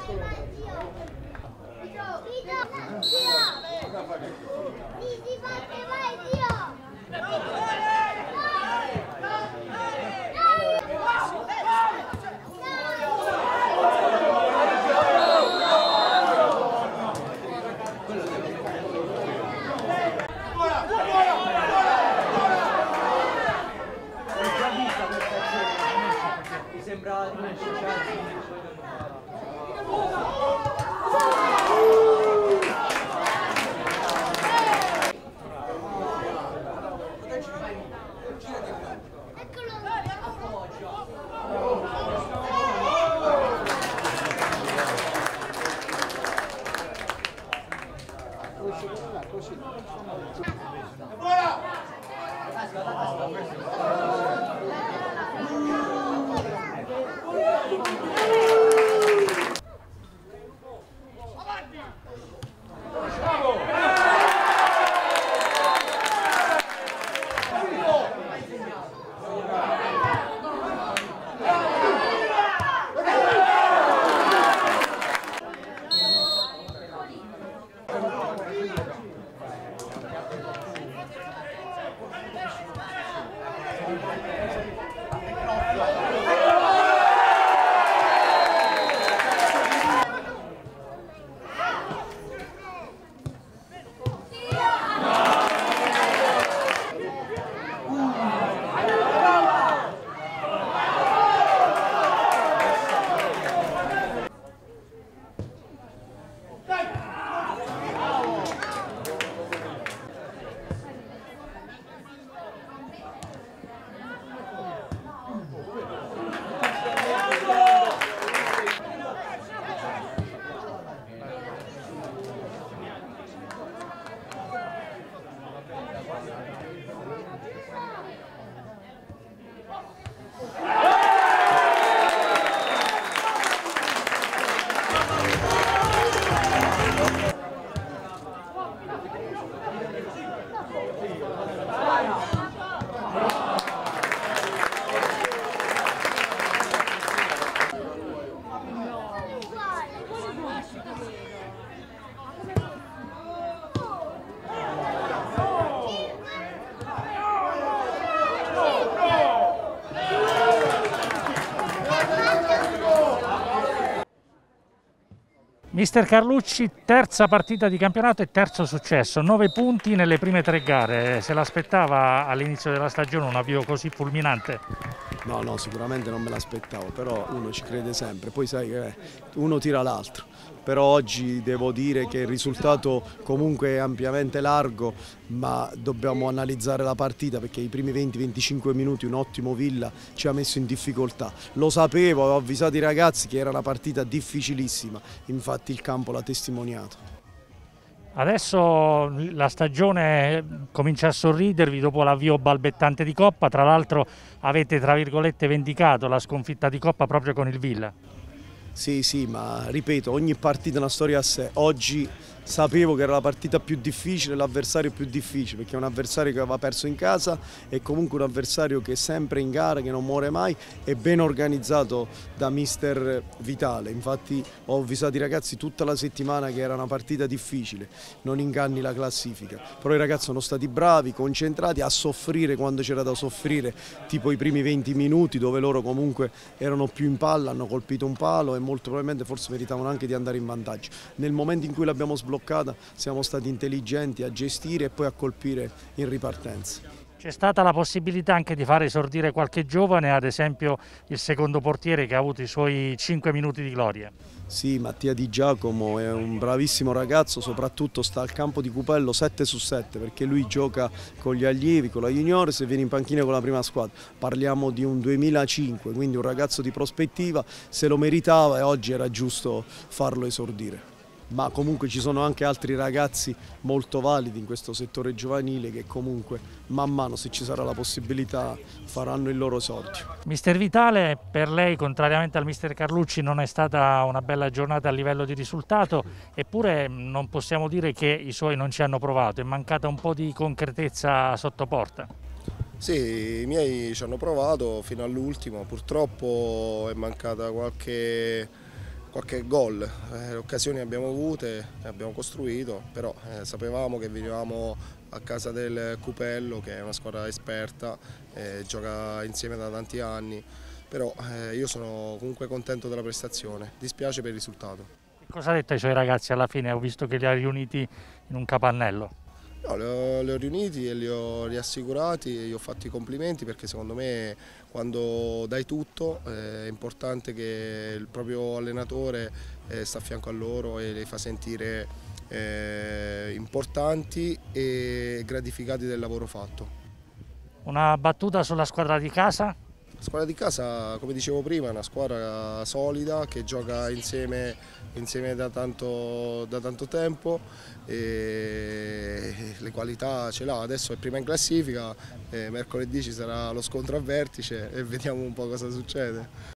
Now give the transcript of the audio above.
Mister Carlucci, terza partita di campionato e terzo successo, 9 punti nelle prime 3 gare. Se l'aspettava all'inizio della stagione un avvio così fulminante? No, sicuramente non me l'aspettavo, però uno ci crede sempre, poi sai che uno tira l'altro. Però oggi devo dire che il risultato comunque è ampiamente largo, ma dobbiamo analizzare la partita perché i primi 20-25 minuti un ottimo Villa ci ha messo in difficoltà. Lo sapevo, avevo avvisato i ragazzi che era una partita difficilissima, infatti il campo l'ha testimoniato. Adesso la stagione comincia a sorridervi dopo l'avvio balbettante di Coppa, tra l'altro avete tra virgolette vendicato la sconfitta di Coppa proprio con il Villa. Sì, ma ripeto, ogni partita è una storia a sé. Oggi sapevo che era la partita più difficile, l'avversario più difficile, perché è un avversario che aveva perso in casa e comunque un avversario che è sempre in gara, che non muore mai, è ben organizzato da mister Vitale. Infatti ho avvisato i ragazzi tutta la settimana che era una partita difficile, non inganni la classifica. Però i ragazzi sono stati bravi, concentrati a soffrire quando c'era da soffrire, tipo i primi 20 minuti dove loro comunque erano più in palla, hanno colpito un palo e molto probabilmente forse meritavano anche di andare in vantaggio. Nel momento in cui l'abbiamo sbloccata siamo stati intelligenti a gestire e poi a colpire in ripartenza. C'è stata la possibilità anche di fare esordire qualche giovane, ad esempio il secondo portiere che ha avuto i suoi 5 minuti di gloria. Sì, Mattia Di Giacomo è un bravissimo ragazzo, soprattutto sta al campo di Cupello 7 su 7 perché lui gioca con gli allievi, con la juniores e viene in panchina con la prima squadra. Parliamo di un 2005, quindi un ragazzo di prospettiva, se lo meritava e oggi era giusto farlo esordire. Ma comunque ci sono anche altri ragazzi molto validi in questo settore giovanile che comunque man mano, se ci sarà la possibilità, faranno il loro esordio. Mister Vitale, per lei contrariamente al mister Carlucci non è stata una bella giornata a livello di risultato, eppure non possiamo dire che i suoi non ci hanno provato, è mancata un po' di concretezza sotto porta. Sì, i miei ci hanno provato fino all'ultimo, purtroppo è mancata qualche qualche gol, le occasioni abbiamo avute, abbiamo costruito, però sapevamo che venivamo a casa del Cupello, che è una squadra esperta, gioca insieme da tanti anni, però io sono comunque contento della prestazione, dispiace per il risultato. Cosa ha detto ai suoi ragazzi alla fine? Ho visto che li ha riuniti in un capannello. No, li ho riuniti e li ho riassicurati e gli ho fatto i complimenti, perché secondo me quando dai tutto è importante che il proprio allenatore sta a fianco a loro e li fa sentire importanti e gratificati del lavoro fatto. Una battuta sulla squadra di casa? La squadra di casa, come dicevo prima, è una squadra solida che gioca insieme da tanto tempo e le qualità ce l'ha. Adesso è prima in classifica, mercoledì ci sarà lo scontro a vertice e vediamo un po' cosa succede.